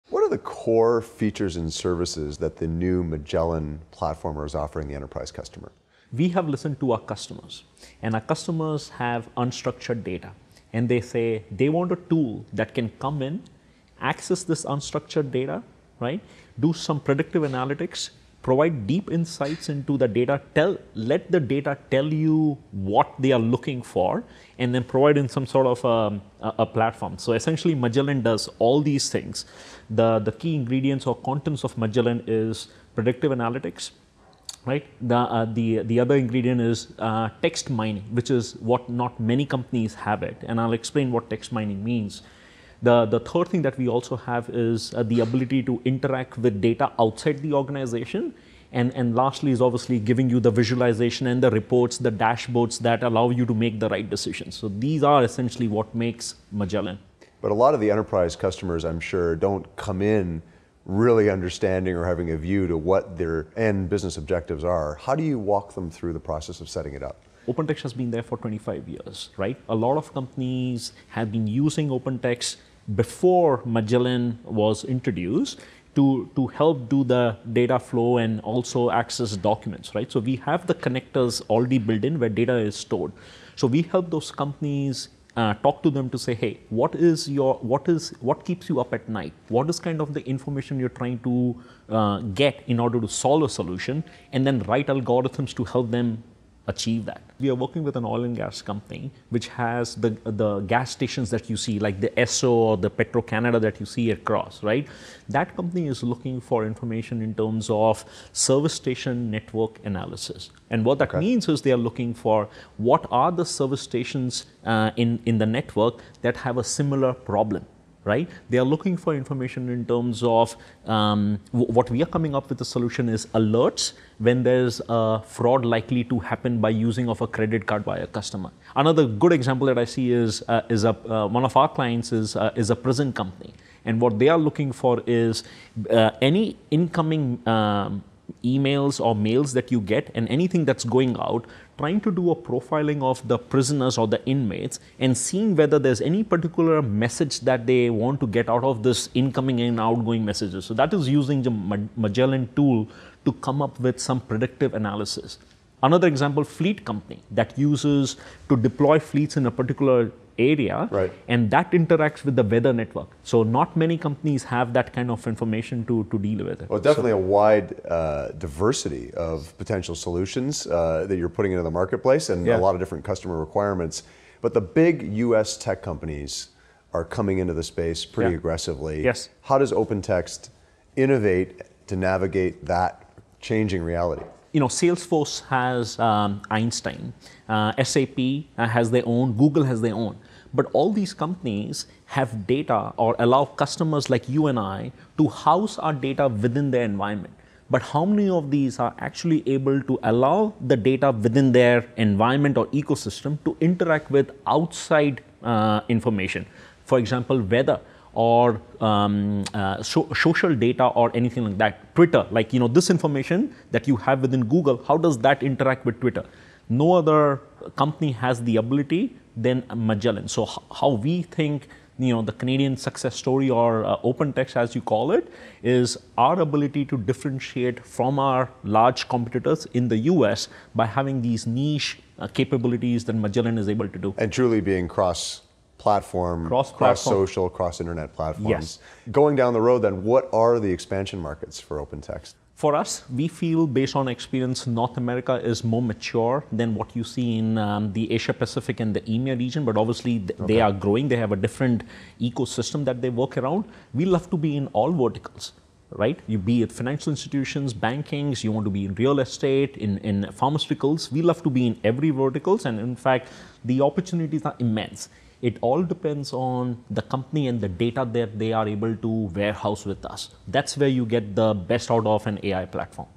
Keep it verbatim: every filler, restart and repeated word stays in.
What are the core features and services that the new Magellan platform is offering the enterprise customer? We have listened to our customers, and our customers have unstructured data, and they say they want a tool that can come in, access this unstructured data, right? Do some predictive analytics, provide deep insights into the data, tell, let the data tell you what they are looking for, and then provide in some sort of um, a, a platform. So essentially Magellan does all these things. The, the key ingredients or contents of Magellan is predictive analytics, right? The, uh, the, the other ingredient is uh, text mining, which is what not many companies have it. And I'll explain what text mining means. The, the third thing that we also have is uh, the ability to interact with data outside the organization. And, and lastly is obviously giving you the visualization and the reports, the dashboards that allow you to make the right decisions. So these are essentially what makes Magellan. But a lot of the enterprise customers, I'm sure, don't come in really understanding or having a view to what their end business objectives are. How do you walk them through the process of setting it up? OpenText has been there for twenty-five years, right? A lot of companies have been using OpenText before Magellan was introduced to, to help do the data flow and also access documents, right? So we have the connectors already built in where data is stored. So we help those companies uh, talk to them to say, hey, what is your, what is, what keeps you up at night? What is kind of the information you're trying to uh, get in order to solve a solution, and then write algorithms to help them achieve that. We are working with an oil and gas company which has the, the gas stations that you see, like the Esso or the Petro Canada that you see across, right? That company is looking for information in terms of service station network analysis. And what that okay. means is they are looking for what are the service stations uh, in, in the network that have a similar problem. Right? They are looking for information in terms of um, what we are coming up with a solution is alerts when there's a fraud likely to happen by using of a credit card by a customer. Another good example that I see is uh, is a uh, one of our clients is uh, is a prison company, and what they are looking for is uh, any incoming um, emails or mails that you get and anything that's going out, trying to do a profiling of the prisoners or the inmates and seeing whether there's any particular message that they want to get out of this incoming and outgoing messages. So that is using the Magellan tool to come up with some predictive analysis. Another example, fleet company that uses to deploy fleets in a particular area, right. and that interacts with the weather network. So not many companies have that kind of information to, to deal with it. Well, definitely so, a wide uh, diversity of potential solutions uh, that you're putting into the marketplace, and yeah. a lot of different customer requirements. But the big U S tech companies are coming into the space pretty yeah. aggressively. Yes. How does OpenText innovate to navigate that changing reality? You know, Salesforce has um, Einstein, uh, S A P uh, has their own, Google has their own. But all these companies have data or allow customers like you and I to house our data within their environment. But how many of these are actually able to allow the data within their environment or ecosystem to interact with outside uh, information? For example, weather or um, uh, so, social data or anything like that. Twitter, like, you know, this information that you have within Google, how does that interact with Twitter? No other company has the ability than Magellan. So how we think, you know, the Canadian success story, or uh, OpenText as you call it, is our ability to differentiate from our large competitors in the U S by having these niche uh, capabilities that Magellan is able to do. And truly being cross platform, cross, cross social, cross internet platforms. Yes. Going down the road then, what are the expansion markets for OpenText? For us, we feel based on experience, North America is more mature than what you see in um, the Asia Pacific and the E M E A region, but obviously th okay. they are growing. They have a different ecosystem that they work around. We love to be in all verticals, right? You be it financial institutions, bankings, you want to be in real estate, in, in pharmaceuticals. We love to be in every verticals, and in fact, the opportunities are immense. It all depends on the company and the data that they are able to warehouse with us. That's where you get the best out of an A I platform.